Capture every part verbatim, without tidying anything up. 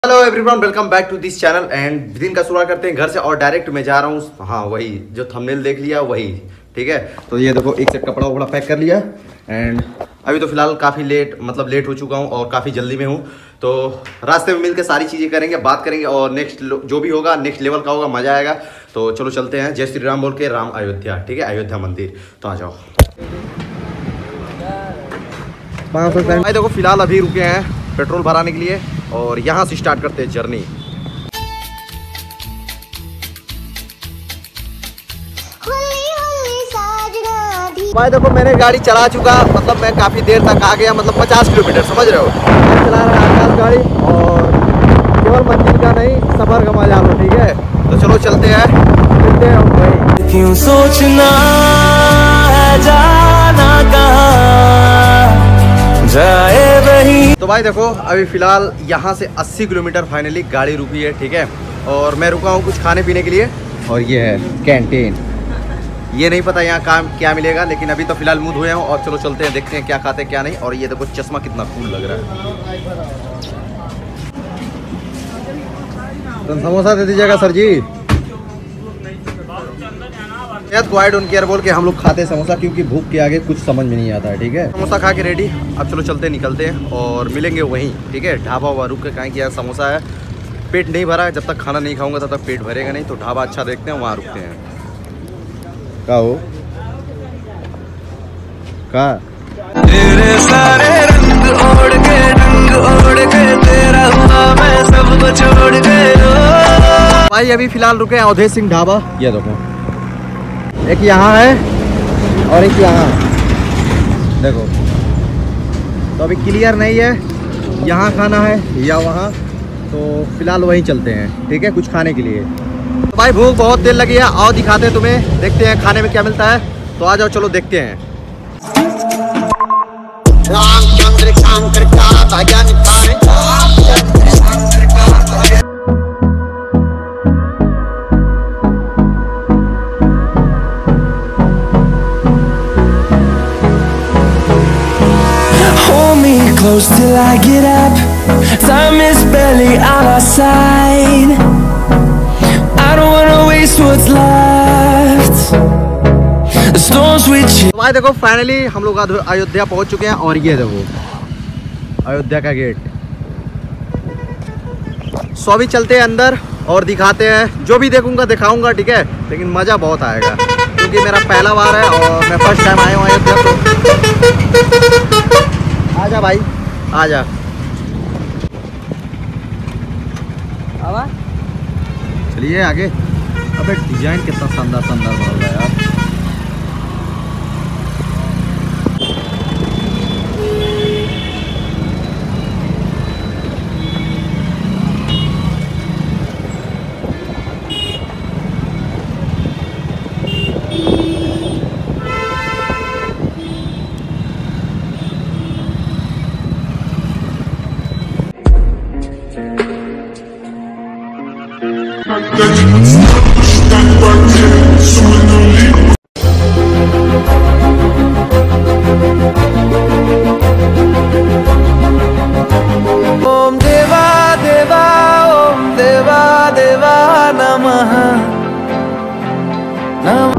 Hello everyone, welcome back to this channel. And दिन का शुरुआत करते हैं घर से और डायरेक्ट मैं जा रहा हूँ। हाँ, वही जो थंबनेल देख लिया वही, ठीक है। तो ये देखो, एक सेट कपड़ा वपड़ा पैक कर लिया। एंड अभी तो फिलहाल काफ़ी लेट मतलब लेट हो चुका हूँ और काफ़ी जल्दी में हूँ। तो रास्ते में मिलकर सारी चीज़ें करेंगे, बात करेंगे और नेक्स्ट जो भी होगा नेक्स्ट लेवल का होगा, मज़ा आएगा। तो चलो चलते हैं। जय श्री राम बोल के राम अयोध्या, ठीक है, अयोध्या मंदिर। तो आ जाओ। भाई देखो, फिलहाल अभी रुके हैं पेट्रोल भराने के लिए और यहाँ से स्टार्ट करते हैं जर्नी। भाई देखो, मैंने गाड़ी चला चुका, मतलब मैं काफ़ी देर तक आ गया, मतलब पचास किलोमीटर, समझ रहे हो। मैं चला रहा आकाश गाड़ी और केवल मंजिल का नहीं, सफ़र का मजा लो, ठीक है। तो चलो चलते हैं, मिलते हैं भाई। क्यों सोचना है जाना कहाँ जाए वही। तो भाई देखो, अभी फ़िलहाल यहाँ से अस्सी किलोमीटर फाइनली गाड़ी रुकी है, ठीक है। और मैं रुका हूँ कुछ खाने पीने के लिए और ये है कैंटीन। ये नहीं पता यहाँ काम क्या मिलेगा, लेकिन अभी तो फिलहाल मुँह धोए हूँ और चलो चलते हैं, देखते हैं क्या खाते हैं क्या नहीं। और ये देखो, चश्मा कितना कूल लग रहा है। तो समोसा दे दीजिएगा सर जी। क्वाइट ऑन केयर बोल के हम लोग खाते हैं समोसा, क्योंकि भूख के आगे कुछ समझ में नहीं आता है, ठीक है। समोसा खा के रेडी। अब चलो चलते निकलते हैं और मिलेंगे वहीं, ठीक है। ढाबा हुआ रुक के, कहीं किया समोसा है, पेट नहीं भरा है। जब तक खाना नहीं खाऊंगा तब तक पेट भरेगा नहीं। तो ढाबा अच्छा देखते हैं, वहाँ रुकते हैं। का हो का तेरे सारे रंग ओढ़ के रंग ओढ़ के तेरा हुआ मैं सब छोड़ के। भाई अभी फिलहाल रुके हैं अवधेश सिंह ढाबा। ये देखो, एक यहाँ है और एक यहाँ, देखो। तो अभी क्लियर नहीं है यहाँ खाना है या वहाँ, तो फिलहाल वहीं चलते हैं, ठीक है, कुछ खाने के लिए। तो भाई भूख बहुत देर लगी है, आओ दिखाते हैं तुम्हें, देखते हैं खाने में क्या मिलता है। तो आ जाओ, चलो देखते हैं। Close till I get up, time is barely on our side. I don't wanna waste what's left. The storms we chase. भाई देखो, फाइनली हम लोग अयोध्या पहुंच चुके हैं और ये देखो अयोध्या का गेट। सो अभी चलते हैं अंदर और दिखाते हैं, जो भी देखूंगा दिखाऊंगा, ठीक है। लेकिन मज़ा बहुत आएगा क्योंकि मेरा पहला बार है और मैं फर्स्ट टाइम आया हूँ अयोध्या। तो आजा भाई, आजा। आवा चलिए आगे। अबे डिजाइन कितना शानदार शानदार बना हुआ है यार। ओम देवा देवा ओम देवा देवा नमः नमः।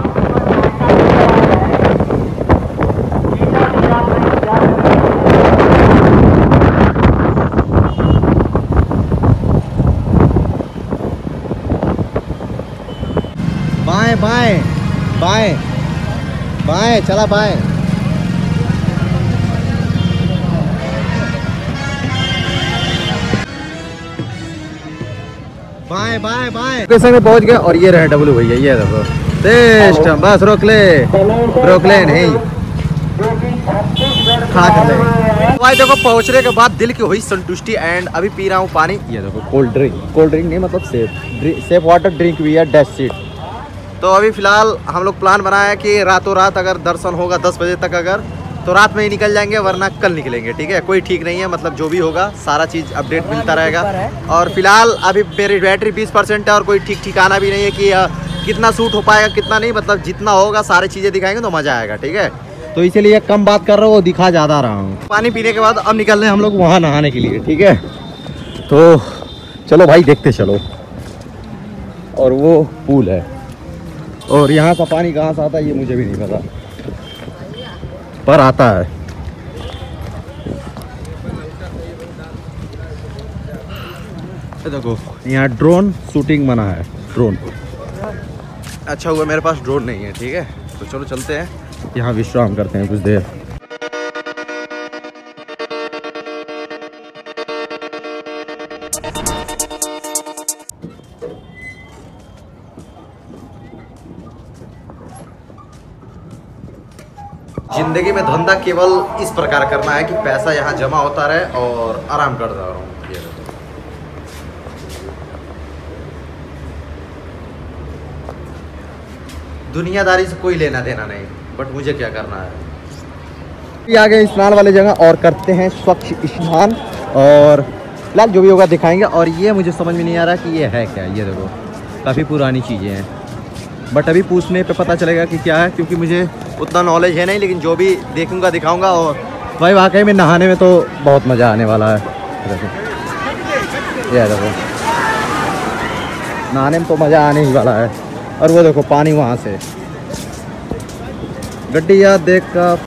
बाएं बाएं बाएं बाएं, चला बाएं। बाएं बाएं बाएं। लोकेशन में पहुंच गए और ये रहे डब्लू भैया, ये देखो टेस्ट। बस रोक ले, रोक ले नहीं, खा कर ले। भाई देखो, पहुंचने के बाद दिल की हुई संतुष्टि। एंड अभी पी रहा हूँ पानी। ये देखो कोल्ड ड्रिंक, कोल्ड ड्रिंक नहीं मतलब सेफ सेफ वाटर ड्रिंक भी है, डैश सीट। तो अभी फ़िलहाल हम लोग प्लान बनाया है कि रातों रात अगर दर्शन होगा दस बजे तक, अगर तो रात में ही निकल जाएंगे, वरना कल निकलेंगे, ठीक है। कोई ठीक नहीं है, मतलब जो भी होगा सारा चीज़ अपडेट मिलता रहेगा। और फिलहाल अभी मेरी बैटरी बीस परसेंट है और कोई ठीक ठिकाना भी नहीं है कि कितना सूट हो पाएगा कितना नहीं, मतलब जितना होगा सारी चीज़ें दिखाएंगे तो मज़ा आएगा, ठीक है। तो इसीलिए कम बात कर रहा हूँ, दिखा ज़्यादा रहा हूँ। पानी पीने के बाद अब निकल रहे हैं हम लोग वहाँ नहाने के लिए, ठीक है। तो चलो भाई देखते चलो। और वो पूल है, और यहाँ का पानी कहाँ से आता है ये मुझे भी नहीं पता, पर आता है। ये देखो यहाँ ड्रोन शूटिंग मना है, ड्रोन। अच्छा हुआ मेरे पास ड्रोन नहीं है, ठीक है। तो चलो चलते हैं, यहाँ विश्राम करते हैं कुछ देर। जिंदगी में धंधा केवल इस प्रकार करना है कि पैसा यहाँ जमा होता रहे और आराम करता रहूं। ये दुनियादारी से कोई लेना देना नहीं, बट मुझे क्या करना है। आ गए स्नान वाले जगह और करते हैं स्वच्छ स्नान, और फिलहाल जो भी होगा दिखाएंगे। और ये मुझे समझ में नहीं आ रहा कि ये है क्या। ये देखो काफ़ी पुरानी चीज़ें हैं, बट अभी पूछने पे पता चलेगा कि क्या है, क्योंकि मुझे उतना नॉलेज है नहीं। लेकिन जो भी देखूंगा दिखाऊंगा। और भाई वाकई में नहाने में तो बहुत मज़ा आने वाला है। देखो ये देखो नहाने में तो मज़ा आने ही वाला है। और वो देखो पानी वहाँ से गड्डी याद देख का